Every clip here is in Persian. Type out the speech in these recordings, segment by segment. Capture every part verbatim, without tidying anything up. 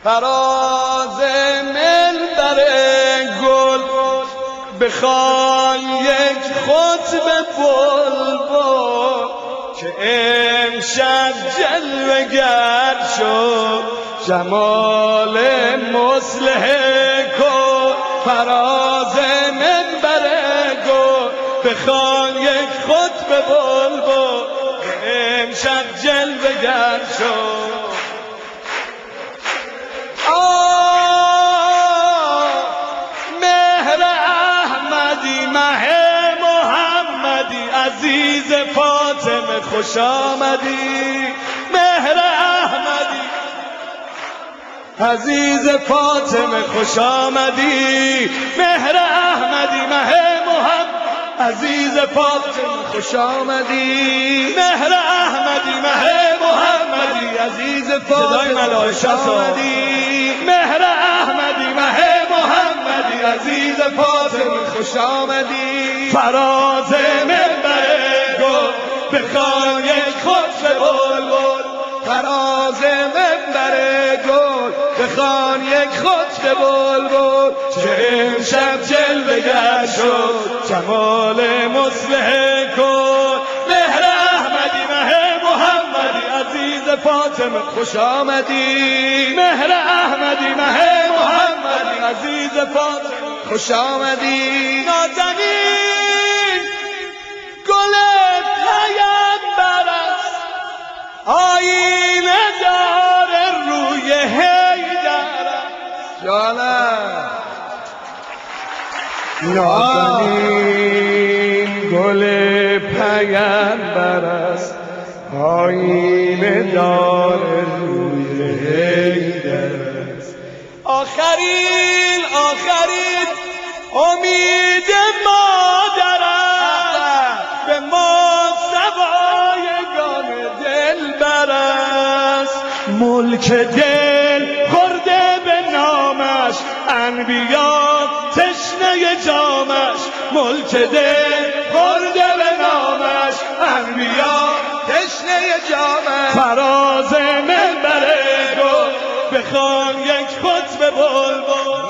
فراز منبر گل بخوان یک خطبه بلبل که امشب جلوه گر شد جمال مصلح کن. فراز منبر گل بخوان یک خطبه بلبل که امشب جلوه گر شد. مهر احمدی مه محمدی عزیز فاطمه خوش آمدی. مهر احمدی عزیز فاطمه خوش آمدی. مهر احمدی مه محمد عزیز فاطمه خوش آمدی. مهر احمدی مه محمدی عزیز فاطمه خوش آمدی. مهر احمدی مه محمدی عزیز فاطمه خوش آمدی. فراز منبر گل بخوان یک خطبه بلبل. فراز منبر گل بخوان یک خطبه بلبل که امشب جلوه گر شد جمال مصلح کن. مهر احمدی مه محمدی عزیز فاطمه خوش آمدی. مهر احمدی مه محمدی عزیز فاطمه خوش آمدی. نازنین گل پیمبر است آینه دار روی حیدر است. جانم نازنین گل پیمبر است آینه دار روی حیدر است. آخرین آخرین امید مادر است به ما سوایگان دلبر است. ملک دل خورده به نامش انبیا تشنه جامش. ملک دل خورده به نامش انبیا تشنه جامش. فراز منبر گل بخوان یک خطبه بلبل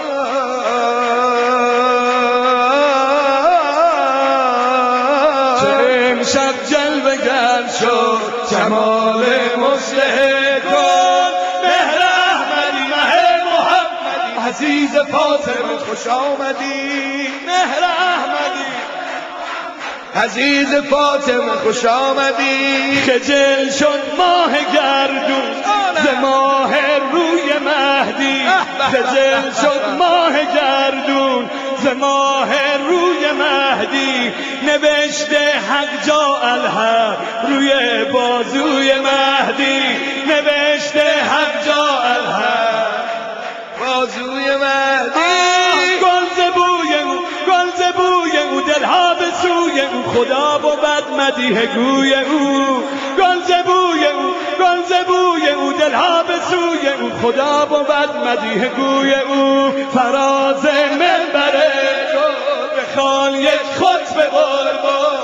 که امشب جلوه گر شد جمال مصلح کن. مهر احمدی مه محمدی عزیز فاطمه خوش آمدی. مهر احمدی عزیز فاطمه خوش آمدی. خجل شد ماه گردون ز ماه روی مهدی. خجل شد ماه گردون ز ماه روی مهدی. نوشته حق جا الحق روی بازوی مهدی. نوشته حق جا الحق بازوی مهدی. گل ز بوی او گل ز بوی او دلها به سوی او خدا بود مدیح گوی او. گل ز بوی او گل ز بوی او دلها به سوی او خدا بود مدیح گوی او. فراز منبر گل بخوان یک خطبه بلبل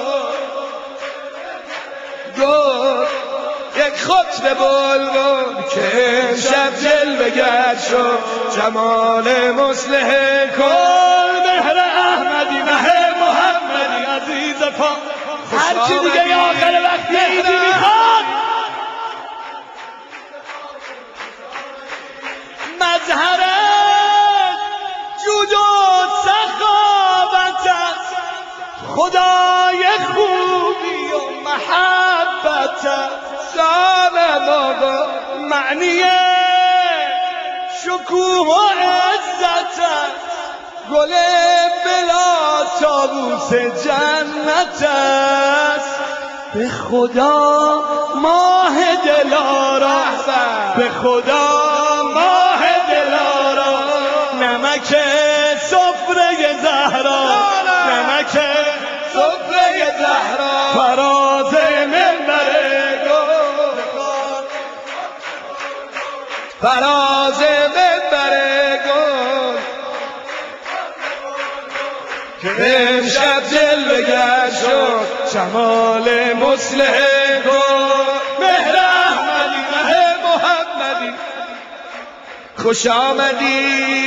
گل یک خطبه بلبل که امشب جلوه گر شد جمال مصلح کن. مهر احمدی مه محمدی عزیز فاطمه هرچی دیگه یا آخر وقتی عیدی میخواد مظهر جود و سخاوت است خدای خوبی و محبت است. جانم آقا معنی شکوه و عزت است گل بلا طاووس جنت است. به خدا ماه دلارا به خدا ماه دلارا نمک سفره زهرا نمک سفره زهرا. فراز منبر گل فراز منبر گل که امشب جلوه گر شد جمال مصلح کن. مهر احمدی مه محمدی خوش آمدی